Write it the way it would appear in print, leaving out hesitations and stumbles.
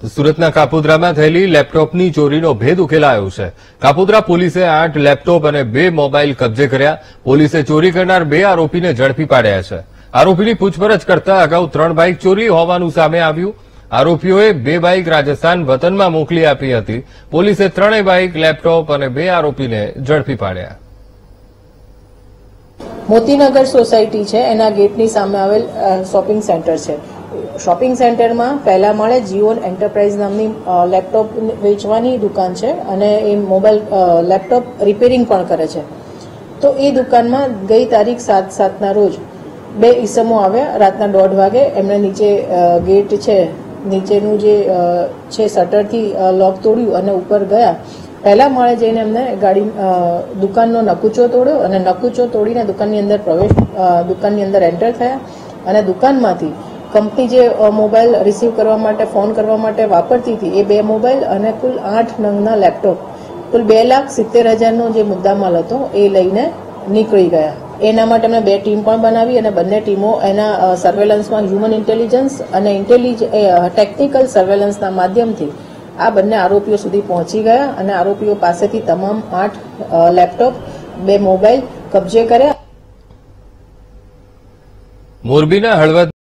સુરતના કાપોદ્રામાં થયેલી લેપટોપની ચોરીનો ભેદ ઉકેલાયો છે। કાપોદ્રા પોલીસે 8 લેપટોપ અને 2 મોબાઈલ કબજે કર્યા। પોલીસે ચોરી કરનાર 2 આરોપીને ઝડપી પાડ્યા છે। આરોપીની પૂછપરછ કરતા અગાઉ 3 બાઇક ચોરી હોવાનું સામે આવ્યું। આરોપીઓએ 2 બાઇક રાજસ્થાન વતનમાં મોકલી આપી હતી। પોલીસે 3 બાઇક, લેપટોપ અને 2 આરોપીને ઝડપી પાડ્યા। મોતીનગર સોસાયટી છે, એના ગેટની સામે આવેલ શોપિંગ સેન્ટર છે। શોપિંગ સેન્ટરમાં પહેલા માળે જીઓન એન્ટરપ્રાઇઝ નામની લેપટોપ વેચવાની દુકાન છે અને એ મોબાઈલ લેપટોપ રિપેરિંગ પણ કરે છે। તો એ દુકાનમાં ગઈ તારીખ 7/7ના રોજ 2 ઈસમો આવ્યા। રાતના 1:30 વાગે એમણે નીચે ગેટ છે, નીચેનું જે છે શટરથી લોક તોડ્યું અને ઉપર ગયા। પહેલા માળે જઈને એમને ગાડી દુકાનનો નકુચો તોડ્યો અને નકુચો તોડીને દુકાનની અંદર દુકાનની અંદર એન્ટર થયા અને દુકાનમાંથી કંપની જે મોબાઈલ રિસીવ કરવા માટે, ફોન કરવા માટે વાપરતી હતી એ 2 મોબાઈલ અને કુલ 8 નંગના લેપટોપ, કુલ 2,70,000નો જે મુદ્દામાલ હતો એ લઈને નીકળી ગયા। એના માટે અમે 2 ટીમ પણ બનાવી અને બંને ટીમો એના સર્વેલન્સમાં હ્યુમન ઇન્ટેલિજન્સ અને ટેકનિકલ સર્વેલન્સના માધ્યમથી આ બંને આરોપીઓ સુધી પહોંચી ગયા અને આરોપીઓ પાસેથી તમામ 8 લેપટોપ, 2 મોબાઈલ કબજે કર્યા। મોરબીના હળવદ